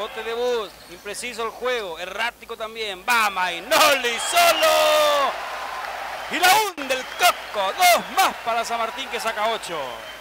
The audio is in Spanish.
Rebote de Bus. Impreciso el juego. Errático también. Va Mainoli solo. Y la hunde el Coco. 2 más para San Martín que saca 8.